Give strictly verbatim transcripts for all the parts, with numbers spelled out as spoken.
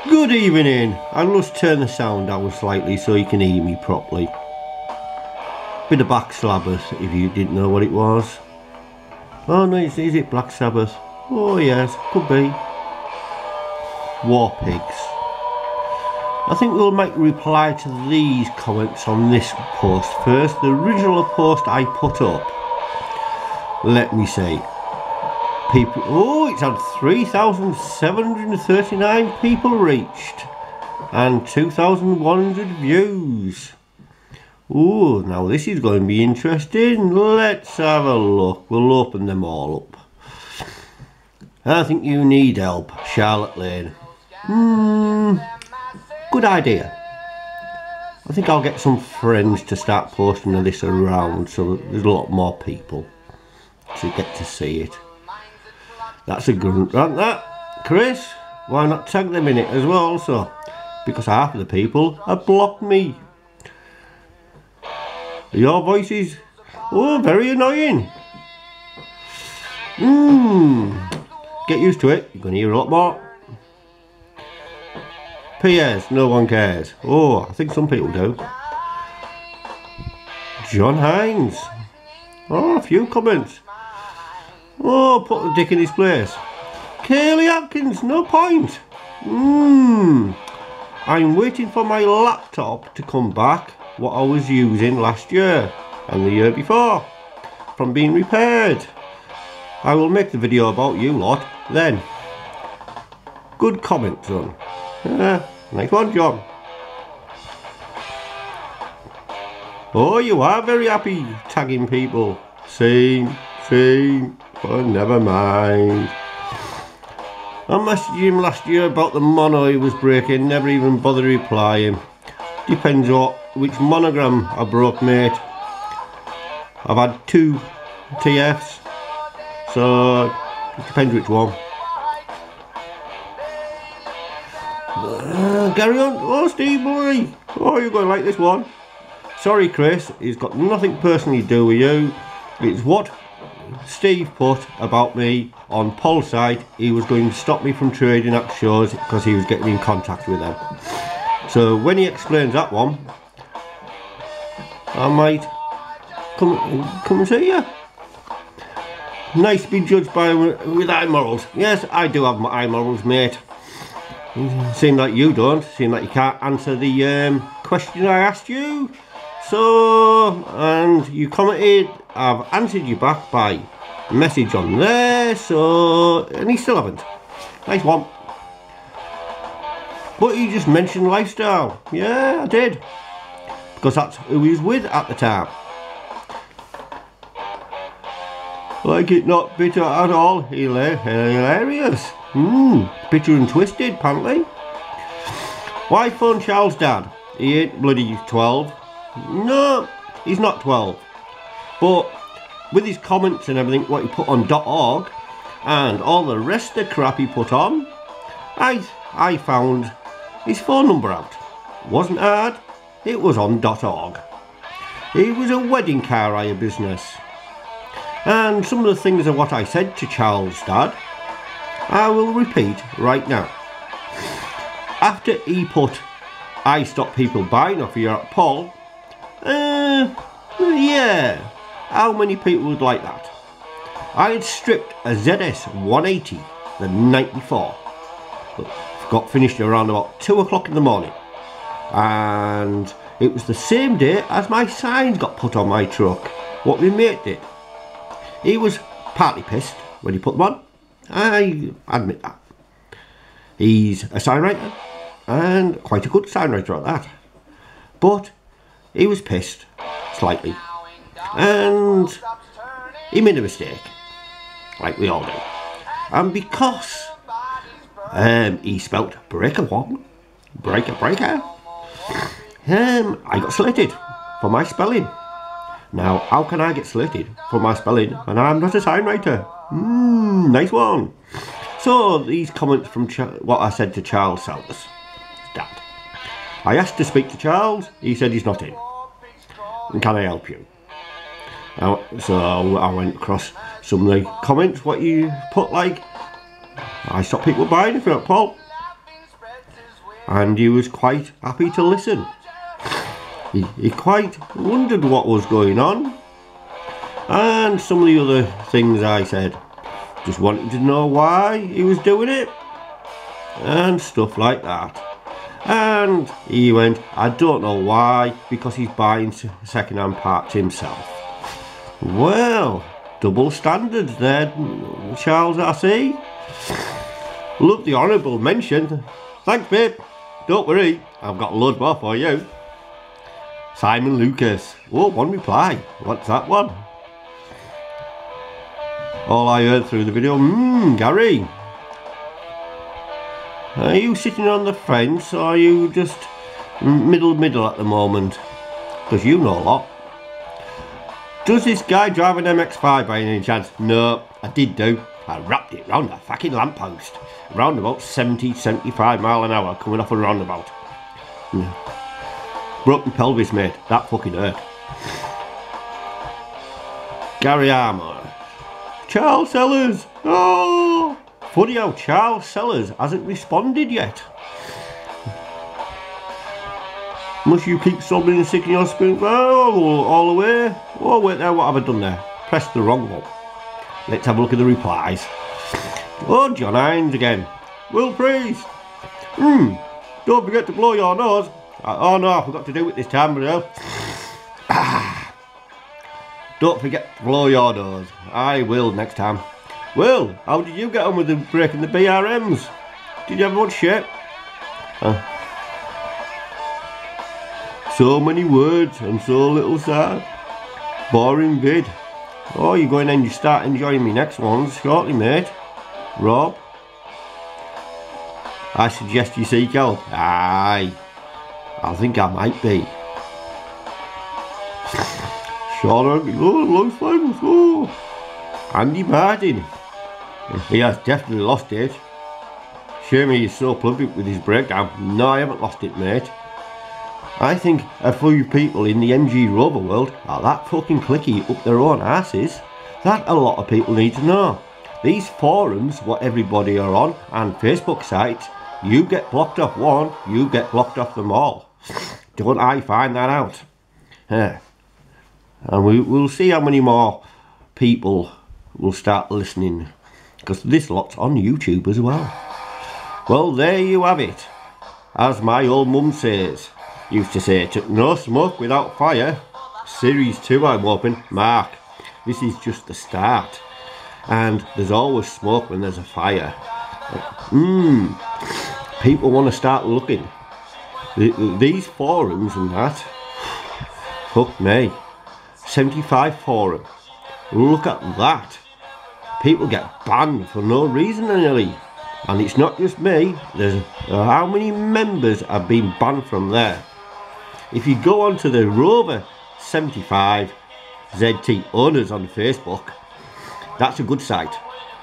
Good evening. I'll just turn the sound down slightly so you can hear me properly. Bit of Black Sabbath if you didn't know what it was. Oh no, is, is it Black Sabbath? Oh yes, could be. War Pigs. I think we'll make a reply to these comments on this post first. The original post I put up. Let me see. People, oh, it's had three thousand seven hundred thirty-nine people reached and two thousand one hundred views. Oh, now this is going to be interesting. Let's have a look. We'll open them all up. I think you need help, Charlotte Lane. Hmm, good idea. I think I'll get some friends to start posting this around so that there's a lot more people to get to see it. That's a grunt, isn't that? Chris, why not tag them in it as well also? Because half of the people have blocked me. Your voice is, oh, very annoying. Mmm, get used to it, you're going to hear a lot more. P S, no one cares. Oh, I think some people do. John Hines. Oh, a few comments. Oh, put the dick in his place. Kaylee Atkins, no point. Mmm. I'm waiting for my laptop to come back, what I was using last year and the year before, from being repaired. I will make the video about you lot then. Good comment, son. Yeah, nice one, John. Oh, you are very happy tagging people. Same, same. But never mind. I messaged him last year about the mono he was breaking, never even bothered replying. Depends what which monogram I broke, mate. I've had two T Fs, so it depends which one. Uh, carry on. Oh, Steve boy. Oh, you're going to like this one. Sorry, Chris. It's got nothing personally to do with you. It's what Steve put about me on Paul's site. He was going to stop me from trading at shows because he was getting in contact with them. So when he explains that one, I might come come and see you. Nice to be judged by with eye morals. Yes, I do have my eye morals, mate. Seem like you don't. Seem like you can't answer the um, question I asked you. So, and you commented, I've answered you back by message on there, so, and you still haven't. Nice one. But you just mentioned lifestyle. Yeah, I did. Because that's who he was with at the time. Like it not bitter at all. Hilarious. Hmm, bitter and twisted, apparently. Why phone Charles' dad? He ain't bloody twelve. No, he's not twelve. But with his comments and everything, what he put on .org and all the rest of the crap he put on, I I found his phone number out. Wasn't hard. It was on .org. It was a wedding car hire business. And some of the things of what I said to Charles' dad, I will repeat right now. After he put, I stop people buying off you at Paul, uh, yeah, how many people would like that? I had stripped a Z S one eighty the night before. Got finished around about two o'clock in the morning. And it was the same day as my signs got put on my truck. What my mate did. He was partly pissed when he put them on. I admit that. He's a sign writer, and quite a good sign writer at that. But he was pissed, slightly, and he made a mistake, like we all do. And because um, he spelt breaker one, breaker breaker, um, I got slated for my spelling. Now, how can I get slated for my spelling when I'm not a sign writer? Mmm, nice one. So, these comments from Ch what I said to Charles Sellers. Dad. I asked to speak to Charles, he said he's not in. And can I help you? Now, so I went across some of the comments, what you put like, I stop people buying if you're not Paul. and he was quite happy to listen. He, he quite wondered what was going on, and some of the other things I said. Just wanted to know why he was doing it, and stuff like that. And he went, I don't know why, because he's buying second-hand parts himself. Well, double standards there, Charles, I see. Love the honourable mention. Thanks, babe. Don't worry, I've got a load more for you. Simon Lucas. Oh, one reply. What's that one? All I heard through the video. Mmm, Gary. Are you sitting on the fence, or are you just middle middle at the moment? Because you know a lot. Does this guy drive an M X five by any chance? No, I did do. I wrapped it round a fucking lamppost. Around about seventy, seventy-five mile an hour coming off a roundabout. Mm. Broken pelvis, mate. That fucking hurt. Gary Armour. Charles Sellers. Oh! Funny how Charles Sellers hasn't responded yet. Must you keep sobbing and sticking your spoon? Oh, all the way. Oh, wait there, what have I done there? Pressed the wrong one. Let's have a look at the replies. Oh, John Hines again. Will Priest. Hmm. Don't forget to blow your nose. Oh no, I forgot to do it this time, but ah. Don't forget to blow your nose. I will next time. Well, how did you get on with the breaking the B R Ms? Did you have much shit? Uh, so many words and so little sad. Boring vid. Oh, you're going and you start enjoying me next ones shortly, mate. Rob. I suggest you seek help. Aye. I think I might be. Sean, oh, long time. Oh. Andy Martin. He has definitely lost it. Shame he's so plugged with his breakdown. No, I haven't lost it, mate. I think a few people in the M G Rover world are that fucking clicky up their own asses that a lot of people need to know. These forums, what everybody are on, and Facebook sites, you get blocked off one, you get blocked off them all. Don't I find that out? Yeah. And we, we'll see how many more people will start listening, because this lot's on YouTube as well. Well, there you have it. As my old mum says, used to say, took no smoke without fire. Series two I'm hoping. Mark, this is just the start. And there's always smoke when there's a fire. Mmm. People want to start looking. These forums and that. Fuck me. seventy-five forum. Look at that. People get banned for no reason nearly. And it's not just me. There's uh, how many members have been banned from there? If you go onto the Rover seventy-five Z T owners on Facebook, that's a good site.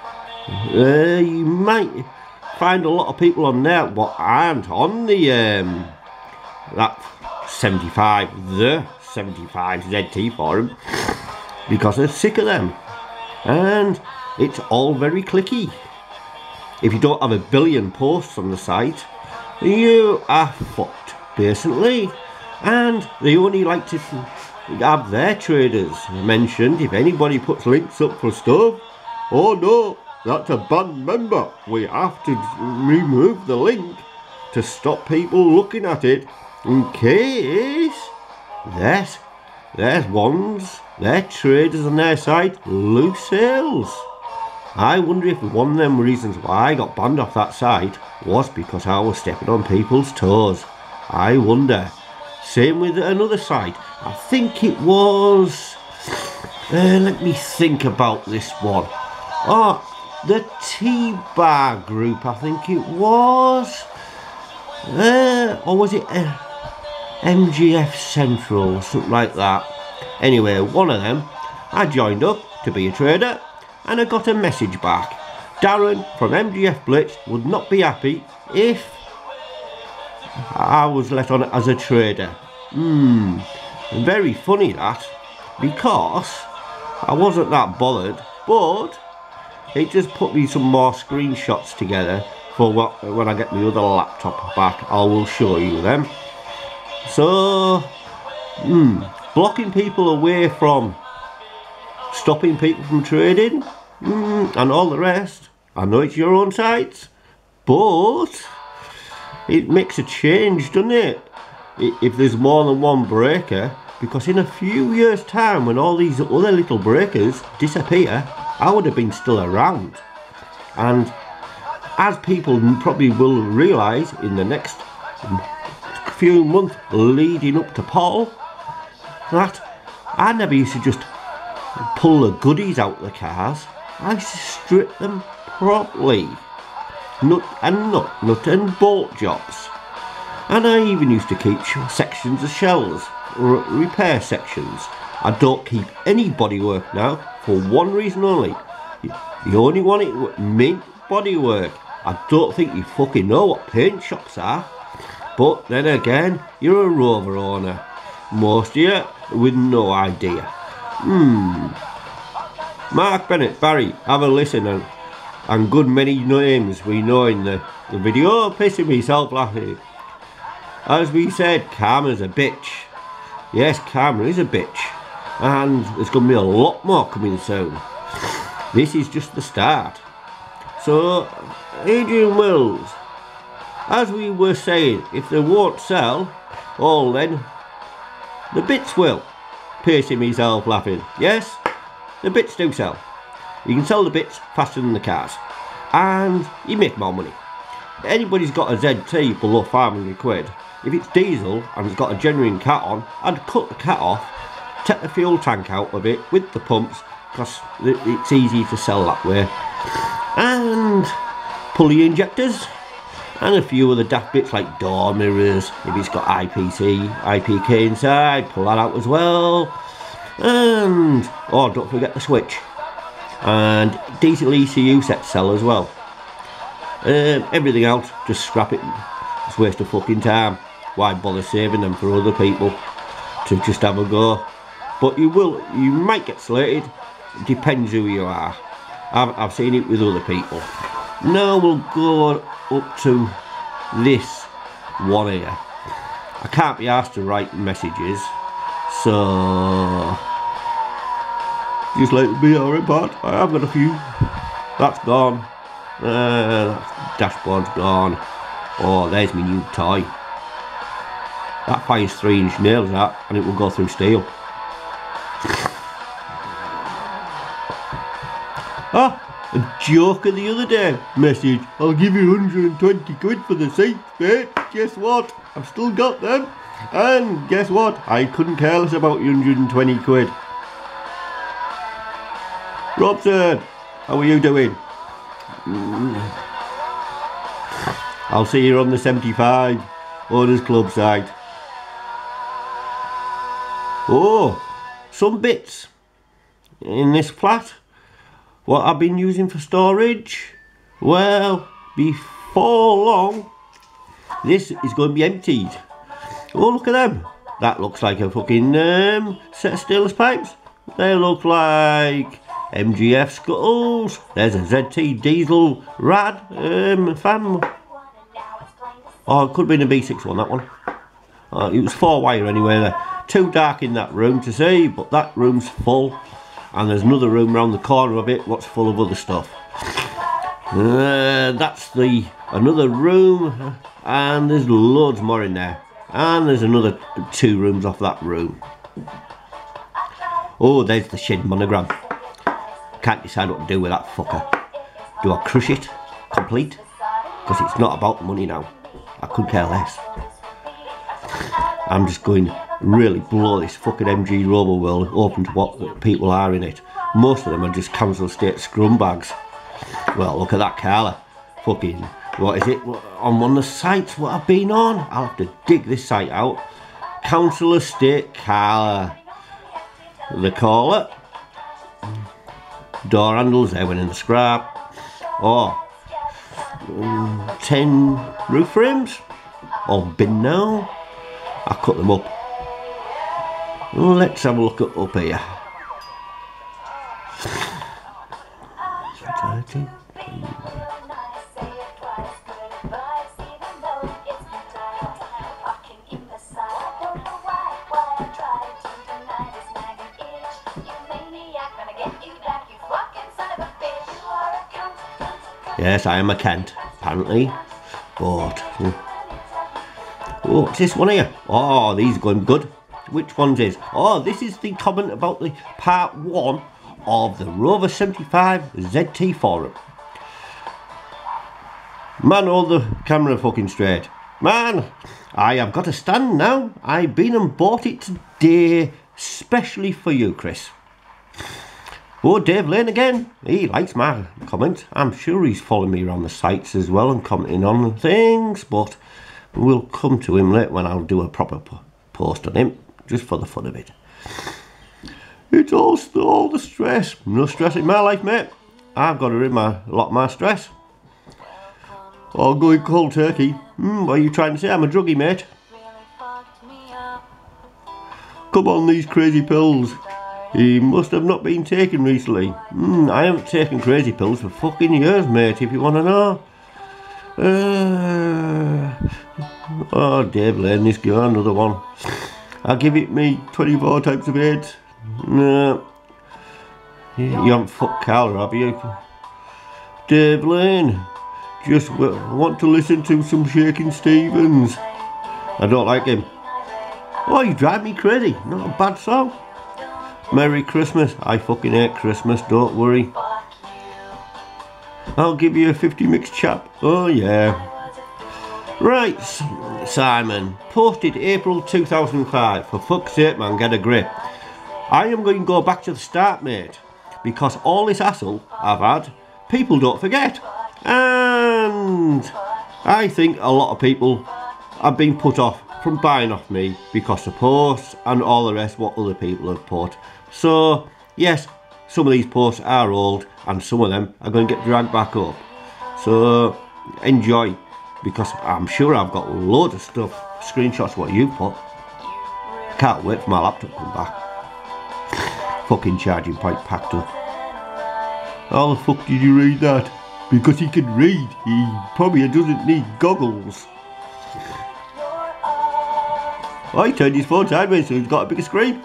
Uh, you might find a lot of people on there what aren't on the um, that seventy-five, the seventy-five Z T forum, because they're sick of them, and it's all very clicky. If you don't have a billion posts on the site, you are fucked, basically. And they only like to have their traders mentioned. If anybody puts links up for stuff, oh no, that's a banned member. We have to remove the link to stop people looking at it, in case there's, there's ones, their traders on their site, loose sales. I wonder if one of them reasons why I got banned off that site was because I was stepping on people's toes. I wonder. Same with another site. I think it was... Uh, let me think about this one. Oh, the T-Bar group, I think it was. Uh, or was it uh, M G F Central or something like that. Anyway, one of them, I joined up to be a trader, and I got a message back. Darren from M G F Blitz would not be happy if I was let on as a trader. Hmm, very funny that, because I wasn't that bothered, but it just put me some more screenshots together for what, when I get the other laptop back, I will show you them. So, hmm, blocking people away from stopping people from trading, hmm, and all the rest. I know it's your own sites, but it makes a change, doesn't it? If there's more than one breaker, because in a few years' time, when all these other little breakers disappear, I would have been still around. And as people probably will realise in the next few months leading up to Paul, that I never used to just pull the goodies out of the cars. I used to strip them properly, nut and nut, nut and bolt jobs. And I even used to keep sections of shells, repair sections. I don't keep any bodywork now for one reason only. You only want it mint bodywork. I don't think you fucking know what paint shops are. But then again, you're a Rover owner. Most of you with no idea. Hmm. Mark Bennett, Barry, have a listen, and, and good many names we know in the, the video. Pissing myself laughing. As we said, karma's a bitch. Yes, karma is a bitch. And there's going to be a lot more coming soon. This is just the start. So, Adrian Wills, as we were saying, if they won't sell, all then, the bits will. Pacing myself laughing. Yes, the bits do sell. You can sell the bits faster than the cars. And you make more money. Anybody's got a Z T below five hundred quid. If it's diesel and it's got a genuine cat on, I'd cut the cat off, take the fuel tank out of it with the pumps, because it's easy to sell that way. And pulley injectors, and a few other daft bits like door mirrors. If it's got I P C, I P K inside, pull that out as well. And, oh, don't forget the switch. And diesel E C U sets sell as well. Um, everything else, just scrap it. It's a waste of fucking time. Why bother saving them for other people to just have a go? But you will, you might get slated. It depends who you are. I've, I've seen it with other people. Now we'll go up to this one here. I can't be asked to write messages, so just let it be alright, but I have got a few. That's gone. Uh, dashboard's gone. Oh, there's my new toy. That fires three inch nails that, and it will go through steel. Ah, a joker the other day. Message, I'll give you one hundred and twenty quid for the seats, mate. Guess what? I've still got them. And guess what? I couldn't care less about your one hundred and twenty quid. Robson, how are you doing? Mm. I'll see you on the seventy-five Owners Club side. Oh, some bits in this flat. What I've been using for storage. Well, before long, this is going to be emptied. Oh, look at them. That looks like a fucking um, set of stainless pipes. They look like M G F scuttles. There's a Z T diesel rad um, fan. Oh, it could have been a B six one, that one. Uh, it was four wire anyway. They're too dark in that room to see, but that room's full. And there's another room around the corner of it what's full of other stuff. Uh, that's the another room, and there's loads more in there. And there's another two rooms off that room. Oh, there's the shed monogram. Can't decide what to do with that fucker. Do I crush it complete? Because it's not about the money now. I could care less. I'm just going to really blow this fucking M G Rover world open to what people are in it. Most of them are just council state scrumbags. Well, look at that Carla. Fucking, what is it? On one of the sites what I've been on? I'll have to dig this site out. Council estate Carla. They call it. Door handles, they went in the scrap. Oh. Um, ten roof frames. All bin now. I cut them up. Let's have a look at up here. Yes, I am a Kent, apparently. But... oh, what's this one here? Oh, these are going good. Which one's is? Oh, this is the comment about the part one of the Rover seventy-five Z T forum. Man, hold the camera fucking straight. Man, I have got a stand now. I've been and bought it today, specially for you, Chris. Oh, Dave Lane again. He likes my comments. I'm sure he's following me around the sites as well and commenting on things, but we'll come to him later when I'll do a proper post on him, just for the fun of it. It's all, all the stress. No stress in my life, mate. I've got to rid my, a lot of my stress. I'll go in cold turkey. Hmm, what are you trying to say? I'm a druggie, mate. Come on, these crazy pills. He must have not been taken recently. Hmm, I haven't taken crazy pills for fucking years, mate, if you want to know. Uh, oh, Dave Lane, this guy, another one. I'll give it me twenty-four types of AIDS. No. You haven't fucked Carla, have you? Dave Lane. Just want to listen to some Shaking Stevens. I don't like him. Oh, you drive me crazy. Not a bad song. Merry Christmas. I fucking hate Christmas, don't worry. I'll give you a fifty mix chap. Oh yeah. Right, Simon. Posted April two thousand five. For fuck's sake, man, get a grip. I am going to go back to the start, mate. Because all this hassle I've had, people don't forget. And I think a lot of people have been put off from buying off me because the posts and all the rest what other people have put. So yes, some of these posts are old and some of them are going to get dragged back up. So enjoy, because I'm sure I've got loads of stuff, screenshots what you've put. Can't wait for my laptop to come back. Fucking charging point packed up. How the fuck did you read that? Because he can read, he probably doesn't need goggles. Oh, he turned his phone sideways so he's got a bigger screen.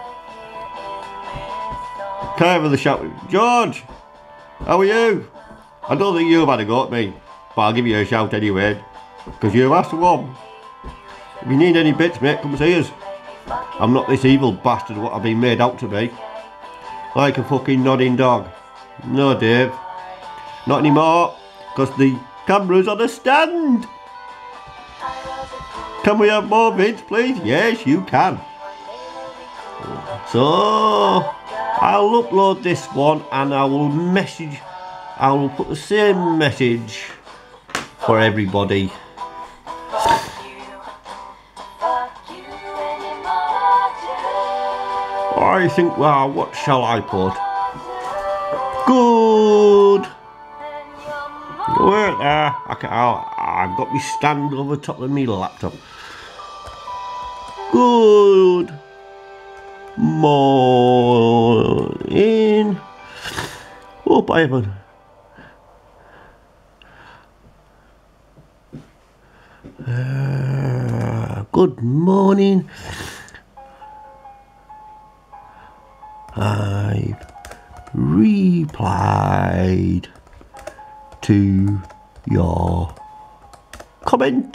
Can I have the shout? George, how are you? I don't think you've had a go at me, but I'll give you a shout anyway, because you've asked for one. If you need any bits, mate, come see us. I'm not this evil bastard what I've been made out to be. Like a fucking nodding dog. No, Dave. Not anymore, because the camera's on a stand. Can we have more vids, please? Yes, you can. So, I'll upload this one and I will message, I will put the same message for everybody. I think, well, what shall I put? Good. Wait there. I can, I'll, I've got my stand over top of my laptop. Good morning. Hope I haven't. Uh, good morning. I've replied to your comment.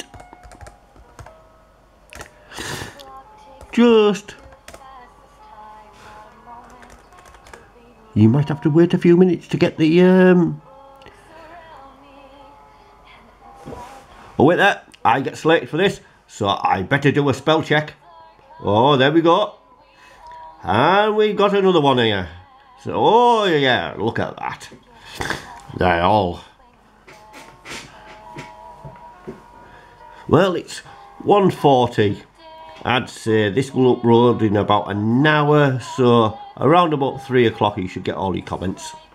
Just you might have to wait a few minutes to get the um oh wait there, I get selected for this, so I better do a spell check. Oh, there we go. And we got another one here. So, oh yeah, look at that. They're all. Well, it's one forty. I'd say this will upload in about an hour, so around about three o'clock you should get all your comments.